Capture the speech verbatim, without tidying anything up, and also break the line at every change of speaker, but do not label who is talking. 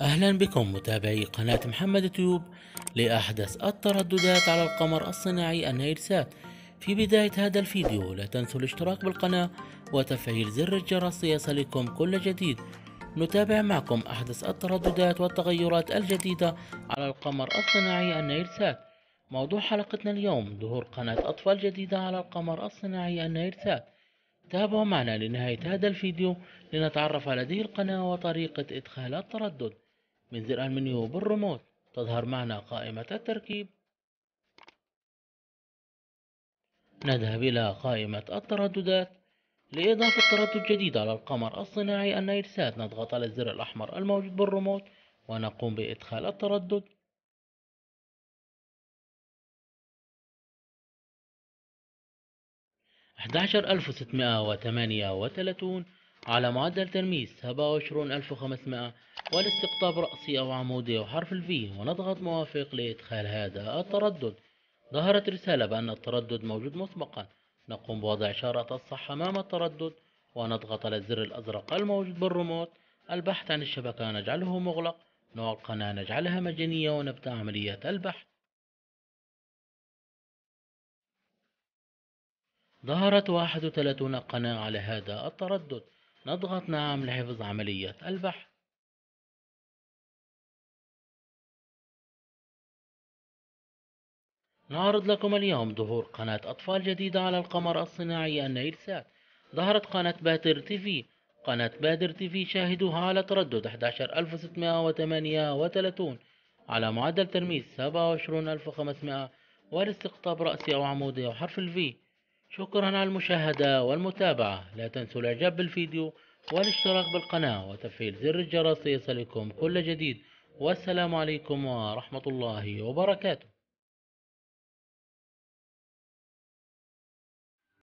أهلا بكم متابعي قناة محمد تيوب لأحدث الترددات على القمر الصناعي النيلسات. في بداية هذا الفيديو لا تنسوا الاشتراك بالقناة وتفعيل زر الجرس ليصلكم كل جديد. نتابع معكم أحدث الترددات والتغيرات الجديدة على القمر الصناعي النيلسات. موضوع حلقتنا اليوم ظهور قناة أطفال جديدة على القمر الصناعي النيلسات. تابعوا معنا لنهاية هذا الفيديو لنتعرف على هذه القناة وطريقة إدخال التردد. من زر المنيو بالريموت تظهر معنا قائمة التركيب. نذهب إلى قائمة الترددات. لإضافة تردد جديد على القمر الصناعي النيلسات نضغط على الزر الأحمر الموجود بالريموت ونقوم بإدخال التردد. أحد عشر ألف وستمائة وثمانية وثلاثين على معدل ترميز سبعة وعشرين ألف وخمسمائة، والاستقطاب رأسي أو عمودي وحرف الفي، ونضغط موافق لإدخال هذا التردد. ظهرت رسالة بأن التردد موجود مسبقا. نقوم بوضع إشارة الصح أمام التردد ونضغط على الزر الأزرق الموجود بالريموت. البحث عن الشبكة نجعله مغلق. نوع القناة نجعلها مجانية ونبدأ عملية البحث. ظهرت واحد وثلاثين قناة على هذا التردد. نضغط نعم لحفظ عملية البحث. نعرض لكم اليوم ظهور قناة أطفال جديدة على القمر الصناعي النيلسات. ظهرت قناة باتر تي في. قناة بادر تي في شاهدوها على تردد أحد عشر ألف وستمائة وثمانية وثلاثين على معدل ترميز سبعة وعشرين ألف وخمسمائة، والاستقطاب رأسي أو عمودي أو حرف الفي. شكرا على المشاهدة والمتابعة. لا تنسوا الإعجاب بالفيديو والاشتراك بالقناة وتفعيل زر الجرس ليصلكم كل جديد. والسلام عليكم ورحمة الله وبركاته.